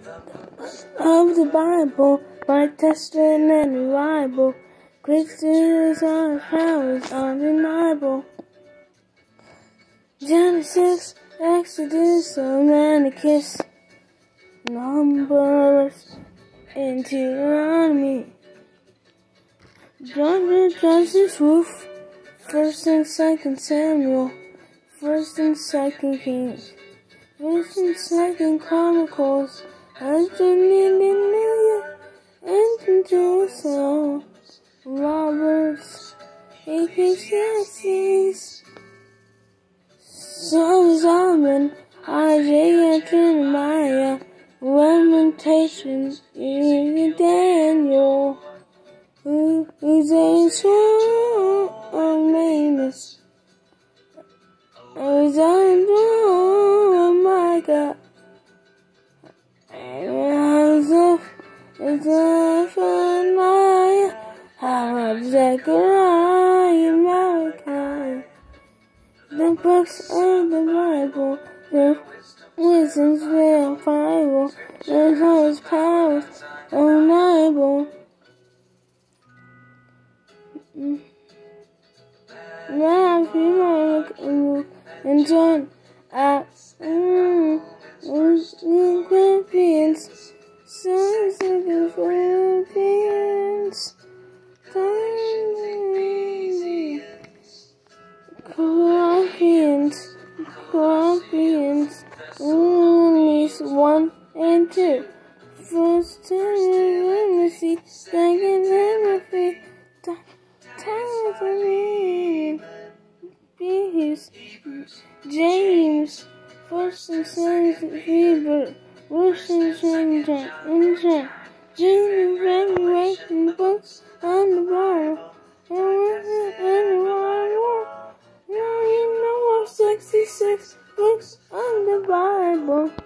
of the Bible, by Testament and the Bible. Christians are powers undeniable. Genesis, Exodus, Leviticus, Numbers, and Deuteronomy. Judges, Ruth, 1st and 2nd Samuel, 1st and 2nd Kings, 1st and 2nd Chronicles, and Jerusalem, Roberts, Ecclesiastes, Song of Solomon, Isaiah, Jeremiah, Lamentations, Daniel, who's a song of Amos, Isaiah, Micah, Zephaniah, Zechariah, Malachi. The books of the Bible, the wisdom's verifiable, the Lord's powers undeniable. Matthew, Mark, and Luke, and John, Philippians, Second Philippians, Colossians, Romans 1 and 2, 1 Timothy, 2 Timothy, James, 1st and 2nd Peter, 1st and 2nd John, James, Revelation, books on the Bible, and the Bible. Now you know 66 books on the Bible.